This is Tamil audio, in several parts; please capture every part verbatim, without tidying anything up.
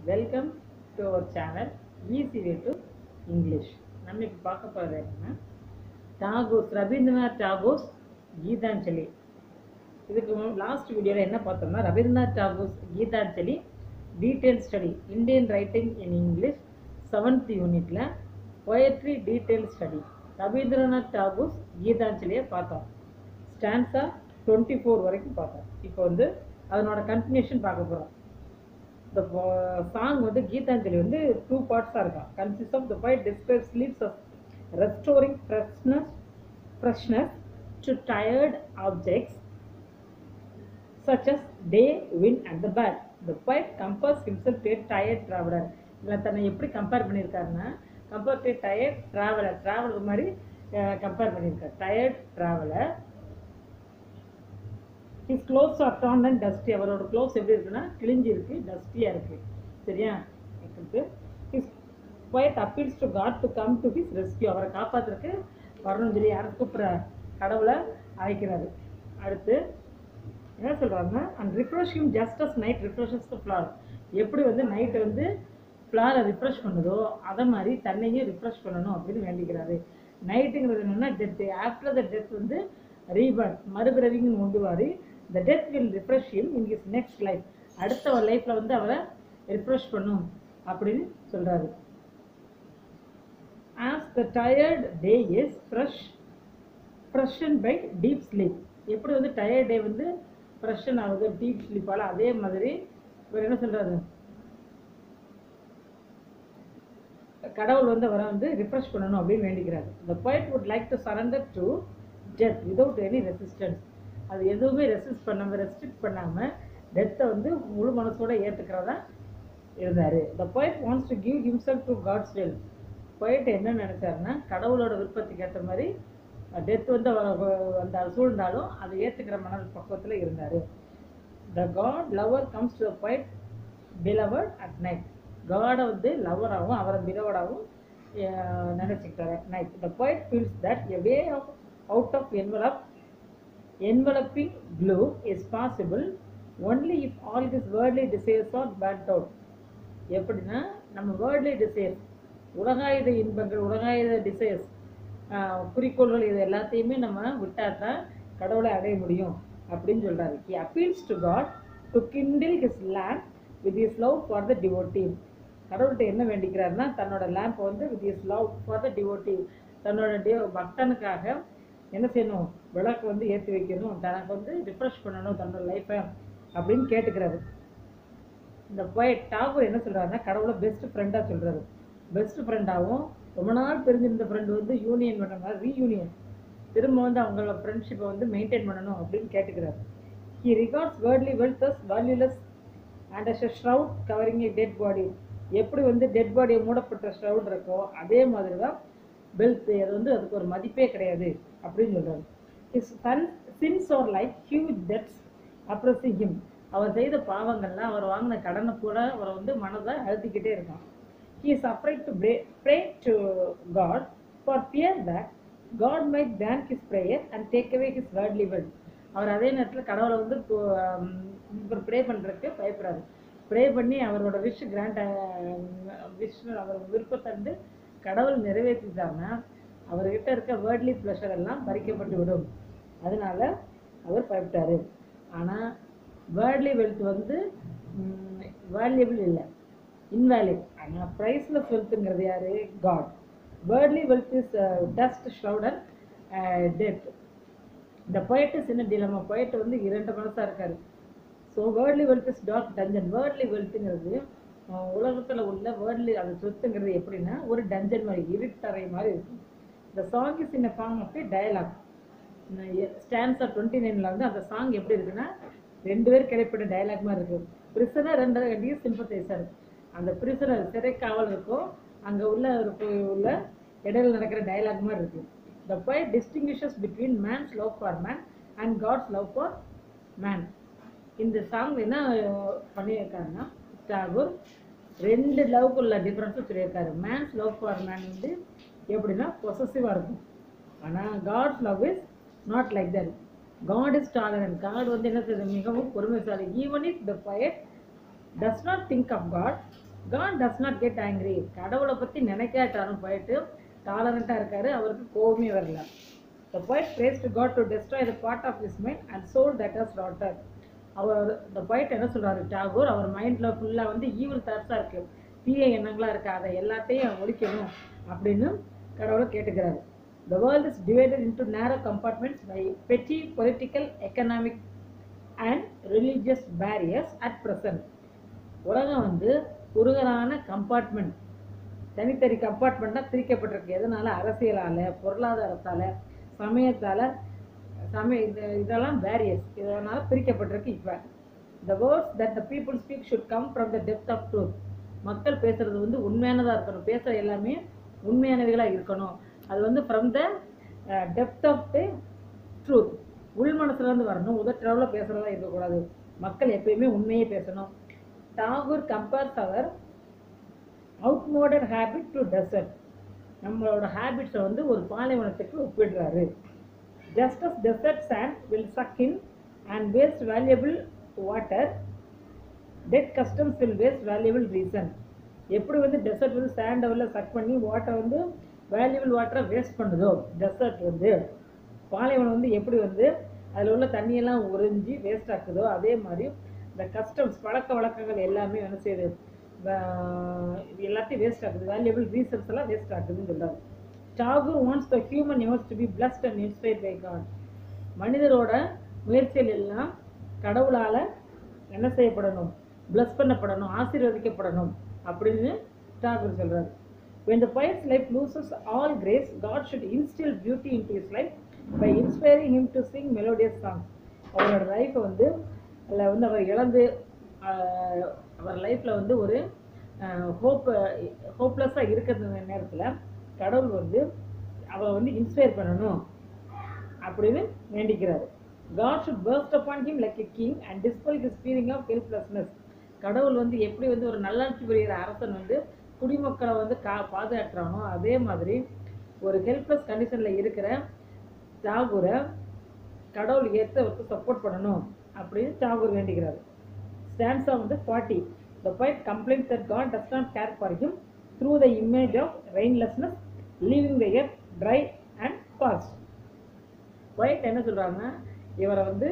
Welcome to our channel Easy Way to English. நம்ம இப்போ பார்க்க போகிறது என்னன்னா டாகோஸ் ரவீந்திரநாத் டாகோஸ் கீதாஞ்சலி. இதுக்கு லாஸ்ட் வீடியோவில் என்ன பார்த்தோம்னா Rabindranath Tagore's Gitanjali detail study Indian writing in English seventh யூனிட்டில் poetry detail study Rabindranath Tagore's கீதாஞ்சலியை பார்த்தோம். ஸ்டான்ஸா டுவெண்ட்டி ஃபோர் வரைக்கும் பார்த்தோம். இப்போ வந்து அதனோட கண்டினியூஷன் பார்க்க போகிறோம். The uh, song வந்து கீதாஞ்சலி வந்து டூ பார்ட்ஸாக இருக்கும். Consist of the poet describes sleeps of restoring freshness freshness to tired objects such as day, wind and the bat. The poet compares himself to a tired traveler. இதில் தன்னை எப்படி கம்பேர் பண்ணியிருக்காருன்னா compare to tired traveller traveller மாதிரி கம்பேர் பண்ணியிருக்காரு. Tired traveller. His clothes are torn and dusty. அவரோட க்ளோத்ஸ் எப்படி இருக்குன்னா கிழிஞ்சி இருக்கு, டஸ்டியாக இருக்கு. சரியா? His poet appeals to God to come to his rescue. அவரை காப்பாற்றுறதுக்கு வரணும் சொல்லி யாரை கூப்பிட்ற கடவுளை அழைக்கிறாரு. அடுத்து என்ன சொல்கிறாருன்னா and refresh him just as night refreshes the flower. எப்படி வந்து நைட்டு வந்து ஃப்ளாரை ரிஃப்ரெஷ் பண்ணுதோ அதை மாதிரி தன்னையும் ரிஃப்ரெஷ் பண்ணணும் அப்படின்னு வேண்டிக்கிறாரு. நைட்டுங்கிறது என்னென்னா டெத்து. ஆஃப்டர் த டெத் வந்து ரீபர்த் மறுபிறவிங்கன்னு கொண்டுவாரு. The death will refresh him in his next life. அடுத்த ஒரு லைஃப்பில் வந்து அவரை ரிஃப்ரெஷ் பண்ணும் அப்படின்னு சொல்கிறாரு. As the tired day is fresh freshened by deep sleep. எப்படி வந்து டயர்ட் டே வந்து ஃப்ரெஷன் ஆகுது டீப் ஸ்லீப்பால், அதே மாதிரி இவர் என்ன சொல்கிறாரு, கடவுள் வந்து அவரை வந்து ரிஃப்ரெஷ் பண்ணணும் அப்படின்னு வேண்டிக்கிறாரு. The poet would like to surrender to death without any resistance. அது எதுவுமே ரெசிஸ்ட் பண்ணாமல் ரெஸ்ட்ரிக்ட் பண்ணாமல் டெத்தை வந்து முழு மனசோட ஏற்றுக்கிறதா இருந்தார். த poet wants to give himself to God's will. poet என்ன நினைச்சாருன்னா கடவுளோட விருப்பத்துக்கு ஏற்ற மாதிரி டெத் வந்து அந்த சூழ்ந்தாலும் அதை ஏற்றுக்கிற மன பக்குவத்தில் இருந்தார். The God lover comes to the poet beloved at night. காடை வந்து லவராகவும் அவரை பிலவடாகவும் நினைச்சுக்கிட்டார் at night. The poet feels that a way of out of envelope enveloping gloom is possible only if all his worldly desires are burnt out. எப்படின்னா நம்ம வேர்ல்ட்லி டிசைர்ஸ் உலகாயுத இன்பங்கள் உலகாயுத டிசைர்ஸ் குறிக்கோள்கள் இது எல்லாத்தையுமே நம்ம விட்டால் தான் கடவுளை அடைய முடியும் அப்படின்னு சொல்கிறாரு. He appeals to God to kindle his lamp with his love for the devotee. கடவுள்கிட்ட என்ன வேண்டிக்கிறாருன்னா தன்னோட லேம்ப் வந்து with his love for the devotee, தன்னோட டே பக்தனுக்காக என்ன செய்யணும், விளக்கு வந்து ஏற்றி வைக்கணும், தனக்கு வந்து ரிஃப்ரெஷ் பண்ணணும் தன்னோட லைஃப்பை அப்படின்னு கேட்டுக்கிறாரு. இந்த poet டாகூர் என்ன சொல்கிறாருன்னா கடவுளை பெஸ்ட் ஃப்ரெண்டாக சொல்கிறாரு. பெஸ்ட் ஃப்ரெண்டாகவும் ரொம்ப நாள் பிரிஞ்சிருந்த ஃப்ரெண்டு வந்து யூனியன் பண்ண மாதிரி ரீயூனியன் திரும்ப வந்து அவங்களோட ஃப்ரெண்ட்ஷிப்பை வந்து மெயின்டைன் பண்ணணும் அப்படின்னு கேட்டுக்கிறாரு. He regards worldly wealth as valueless and as a shroud covering a dead body. எப்படி வந்து டெட் பாடியை மூடப்பட்ட ஷ்ரவுட் இருக்கோ அதே மாதிரி தான் வெல்த், அது வந்து அதுக்கு ஒரு மதிப்பே கிடையாது அப்படின்னு சொல்கிறாரு. His son sins are like huge debts oppressing him. அவர் செய்த பாவங்கள்லாம் அவர் வாங்கின கடனை கூட அவரை வந்து மனதை அழுத்திக்கிட்டே இருக்கான். He is afraid to pray to God for fear that God might grant his prayer and take away his worldly wealth. அவர் அதே நேரத்தில் கடவுளை வந்து இவர் ப்ரே பண்ணுறதுக்கு பயப்படுறாரு. ப்ரே பண்ணி அவரோட விஷ் கிராண்ட் விஷ் அவர் விருப்பத்தை வந்து கடவுள் நிறைவேற்றிட்டாங்கன்னா அவர்கிட்ட இருக்க வேர்ட்லி ப்ளஷர் எல்லாம் பறிக்கப்பட்டு விடும். அதனால அவர் பயப்பட்டார். ஆனால் வேர்ட்லி வெல்த் வந்து வேல்யூபிள் இல்லை, இன்வேல்யூ. ஆனால் ப்ரைஸ்லெஸ் வெல்த்துங்கிறது யார்? God. Worldly wealth is dust shrouded death. இந்த poet is in a dilemma. poet வந்து இரண்டு மனசாக இருக்கார். So worldly wealth is dark dungeon. Worldly வெல்த்துங்கிறது உலகத்தில் உள்ள வேர்ட்லி அது சொத்துங்கிறது எப்படின்னா ஒரு டஞ்சன் மாதிரி இருட்டறை மாதிரி இருக்கும். இந்த song is in a form of a dialogue. Stanza twenty நைனில் வந்து அந்த சாங் எப்படி இருக்குன்னா ரெண்டு பேர் கிடைப்பட்ட டயலாக் மாதிரி இருக்கும். பிரிசனர் ரெண்டு ரெண்டையும் சிம்பத்தைசர். அந்த பிரிசனர் சிறை காவல் இருக்கும், அங்கே உள்ள உள்ள இடையில நடக்கிற டயலாக் மாதிரி இருக்குது. The poet distinguishes between man's love for man and God's love for man. இந்த சாங் என்ன பண்ணியிருக்காருன்னா டாகூர் ரெண்டு லவ்க்கு உள்ள டிஃப்ரென்ஸும் சொல்லியிருக்காரு. மேன்ஸ் லவ் ஃபார் மேன் வந்து எப்படின்னா பொசசிவாக இருக்கும், ஆனால் God's love is not like that. God is tolerant. God வந்து என்ன செய்யுது, மிகவும் பொறுமைசாலி. Even if the poet does not think of God, God does not get angry. கடவுளை பற்றி நினைக்காட்டாலும் போயிட்டு டாலரண்ட்டாக இருக்காரு, அவருக்கு கோபமே வரல. The poet prays to God to destroy the part of his mind and soul that has rotted. Our the poet என்ன சொல்றாரு டாகூர், அவர் மைண்டில் ஃபுல்லாக வந்து ஈவில் தாட்ஸாக இருக்கு, தீய எண்ணங்களாக இருக்கு, அதை எல்லாத்தையும் ஒழிக்கணும் அப்படின்னு கடவுளை கேட்டுக்கிறாரு. The world is divided into narrow compartments by petty political, economic and religious barriers at present. உலகம் வந்து குறுகலான கம்பார்ட்மெண்ட், தனித்தனி கம்பார்ட்மெண்ட்டாக பிரிக்கப்பட்டிருக்கு. எதனால? அரசியலால், பொருளாதாரத்தால், சமயத்தால், சமய இதெல்லாம் பேரியர்ஸ், இதனால் பிரிக்கப்பட்டிருக்கு. இப்போ the words that the people speak should come from the depth of truth. மக்கள் பேசுறது வந்து உண்மையானதாக இருக்கணும், பேசுகிற எல்லாமே உண்மையானவைகளாக இருக்கணும். அது வந்து from the depth of the truth, உள் மனசுலேருந்து வரணும், உதற்றளவில் பேசுகிறதா இருக்கக்கூடாது. மக்கள் எப்பயுமே உண்மையே பேசணும். Tagore compares our outmoded habit to desert. நம்மளோட ஹேபிட்ஸை வந்து ஒரு பாலைவனத்துக்கு ஒப்பிடுறாரு. Just as desert sand will suck in and waste valuable water, dead customs will waste valuable reason. எப்படி வந்து டெசர்ட் வந்து சாண்டை வந்து சக் பண்ணி வாட்டர் வந்து வேல்யூபிள் வாட்டரை வேஸ்ட் பண்ணுதோ, டெசர்ட் வந்து பாலைவனம் வந்து எப்படி வந்து அதில் உள்ள தண்ணியெல்லாம் உறிஞ்சி வேஸ்ட் ஆக்குதோ, அதே மாதிரி இந்த கஸ்டம்ஸ் பழக்க வழக்கங்கள் எல்லாமே என்ன செய்யுது, எல்லாத்தையும் வேஸ்ட் ஆகுது, வேல்யூபிள் ரீசன்ஸ் எல்லாம் வேஸ்ட் ஆகுதுன்னு சொல்கிறார். Tagore wants the human universe to be blessed and inspired by God. மனிதரோட முயற்சிகள் எல்லாம் கடவுளால் என்ன செய்யப்படணும், பிளஸ் பண்ணப்படணும், ஆசீர்வதிக்கப்படணும் அப்படின்னு டாகூர் சொல்கிறார். When the poet's life loses all grace, God should instill beauty into his life by inspiring him to sing melodious songs. அவரோட லைஃப்பை வந்து அதில் வந்து அவர் இழந்து அவர் லைஃப்பில் வந்து ஒரு ஹோப் ஹோப்லெஸ்ஸாக இருக்கிற நேரத்தில் கடவுள் வந்து அவரை வந்து இன்ஸ்பயர் பண்ணணும் அப்படின்னு வேண்டிக்கிறார். God should burst upon him like a king and dispel his feeling of helplessness. கடவுள் வந்து எப்படி வந்து ஒரு நல்லாட்சி புரிகிற அரசன் வந்து குடிமக்களை வந்து கா பாதுகாக்கிறானோ, அதே மாதிரி ஒரு ஹெல்ப்லெஸ் கண்டிஷனில் இருக்கிற டாகூரை கடவுள் ஏற்ற அவருக்கு சப்போர்ட் பண்ணணும் அப்படின்னு டாகூர் வேண்டிக்கிறார். ஸ்டான்ஸா வந்து forty. The poet complains that God does not care for him through the image of rainlessness, leaving the earth dry and parched. poet என்ன சொல்கிறாங்கன்னா, இவரை வந்து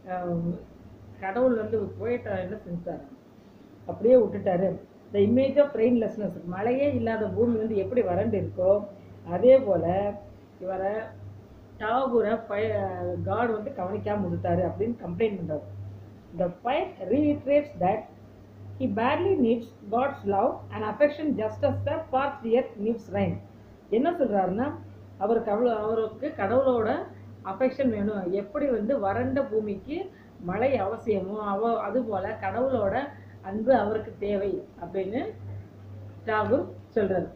கடவுள் வந்து poet என்ன செஞ்சார், அப்படியே விட்டுட்டாரு. த இமேஜ் ஆஃப் ரெயின்லெஸ்னஸ், மழையே இல்லாத பூமி வந்து எப்படி வறண்டு இருக்கோ அதே போல் இவரை டாகூரை பய காட் வந்து கவனிக்காமல் விட்டுட்டாரு அப்படின்னு கம்ப்ளைண்ட் பண்ணுறாரு. த poet reiterates that he badly needs God's love and affection just as the parched earth needs rain. என்ன சொல்கிறாருன்னா, அவருக்கு அவ்வளோ அவருக்கு கடவுளோட அஃபெக்ஷன் வேணும், எப்படி வந்து வறண்ட பூமிக்கு மழை அவசியமோ அவ அதுபோல் கடவுளோட அன்பு அவருக்கு தேவை அப்படின்னு டாகூர் சொல்றாரு.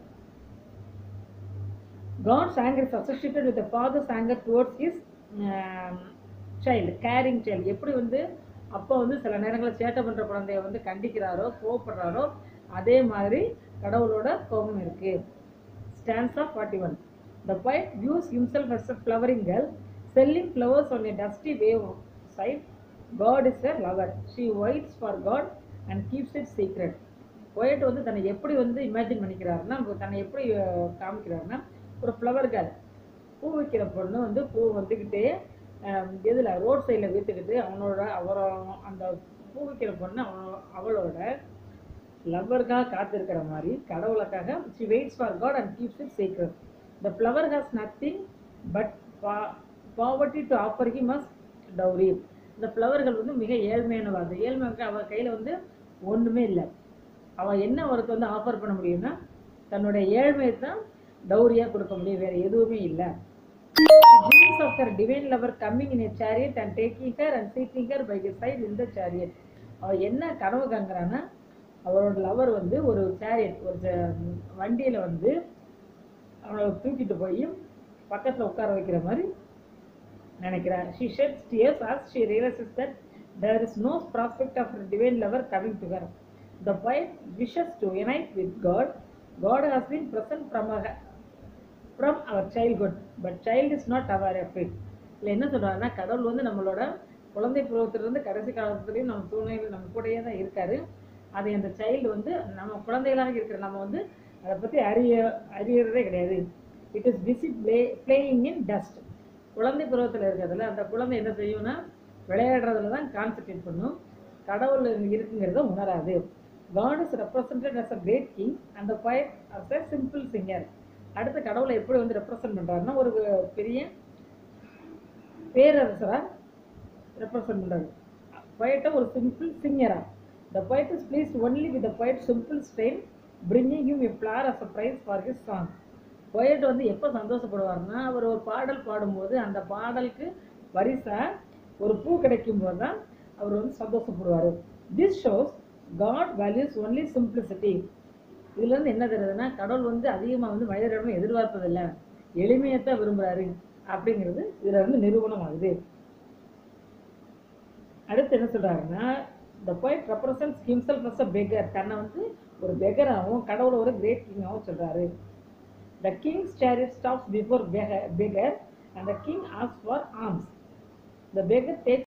God's anger is associated with the father's anger towards his uh, child, caring child. எப்படி வந்து அப்பா வந்து சில நேரங்களில் சேட்டை பண்ணுற குழந்தைய வந்து கண்டிக்கிறாரோ கோவப்படுறாரோ அதே மாதிரி கடவுளோட கோபம் இருக்கு. Stanza forty-one. The poet views himself as a flowering girl selling flowers on a dusty wayside. God is a lover. She waits for God and keeps it secret. poet வந்து தன்னை எப்படி வந்து இமேஜின் பண்ணிக்கிறாருன்னா, தன்னை எப்படி காமிக்கிறாருன்னா, ஒரு ஃப்ளவர் கேர்ள், பூ வைக்கிற பொண்ணு வந்து பூ வந்துக்கிட்டே எதில் ரோட் சைடில் வீட்டுக்கிட்டு அவனோட அவரோ அந்த பூ வைக்கிற பொண்ணு அவ அவளோட லவ்வருக்காக காத்திருக்கிற மாதிரி கடவுளுக்காக she waits for God and keeps it secret. The flower has nothing but poverty to offer him as dowry. இந்த ஃப்ளவர்கள் வந்து மிக ஏழ்மையானவா, அந்த ஏழ்மைக்கு அவள் கையில் வந்து ஒன்றுமே இல்லை. அவள் என்ன அவருக்கு வந்து ஆஃபர் பண்ண முடியும்னா தன்னுடைய ஏழ்மையை தான் டௌரியாக கொடுக்க முடியும், வேறு எதுவுமே இல்லை. dreams of her divine lover coming in a chariot and taking her and seating her by his side in the chariot. அவள் என்ன கனவு காண்கிறான்னா, அவரோட லவர் வந்து ஒரு சேரியட் ஒரு வண்டியில் வந்து அவளை தூக்கிட்டு போய் பக்கத்தில் உட்கார வைக்கிற மாதிரி நினைக்கிறார். She sheds tears as she realizes that there is no prospect of her divine lover coming to her. The poet wishes to unite with God. God has been present from our, from our childhood, but child is not aware of it. இல்லை என்ன சொல்கிறாருன்னா, கடவுள் வந்து நம்மளோட குழந்தை பருவத்திலிருந்து கடைசி காலத்துலேயும் நம்ம சூழ்நிலையில் நம்ம கூடயே தான் இருக்காரு. அதை அந்த சைல்டு வந்து நம்ம குழந்தைகளாக இருக்கிற நம்ம வந்து அதை பற்றி அறிய அறியறதே கிடையாது. It is busy play playing in dust. குழந்தை பருவத்தில் இருக்கிறதுல அந்த குழந்தை என்ன செய்யும்னா விளையாடுறதுல தான் கான்சன்ட்ரேட் பண்ணும், கடவுள் இருக்குங்கிறத உணராது. God is represented as a great king and the poet as a simple singer. அடுத்த கடவுளை எப்படி வந்து ரெப்ரசன்ட் பண்ணுறாருன்னா ஒரு பெரிய பேரரசராக ரெப்ரசன்ட் பண்ணுறாரு, poet ஒரு சிம்பிள் சிங்கரா. The poet is pleased only with the poet's simple strain, bringing him a flower as a prize for his song. poet வந்து எப்போ சந்தோஷப்படுவார்னா அவர் ஒரு பாடல் பாடும்போது அந்த பாடலுக்கு பரிசா ஒரு பூ கிடைக்கும் போது தான் அவர் வந்து சந்தோஷப்படுவார். This shows God values only simplicity. இதுலேருந்து என்ன தெரியுதுன்னா கடவுள் வந்து அதிகமாக வந்து மனிதரிடம் எதிர்பார்ப்பதில்லை, எளிமையத்தான் விரும்புகிறாரு அப்படிங்கிறது இதில் இருந்து நிரூபணம் ஆகுது. அடுத்து என்ன சொல்கிறாருன்னா the poet represents himself as a beggar. தன்னை வந்து ஒரு பெகராகவும் கடவுளை ஒரு கிரேட் கிங்காகவும் சொல்கிறாரு. The king's chariot stops before beggar and the king asks for alms. The beggar takes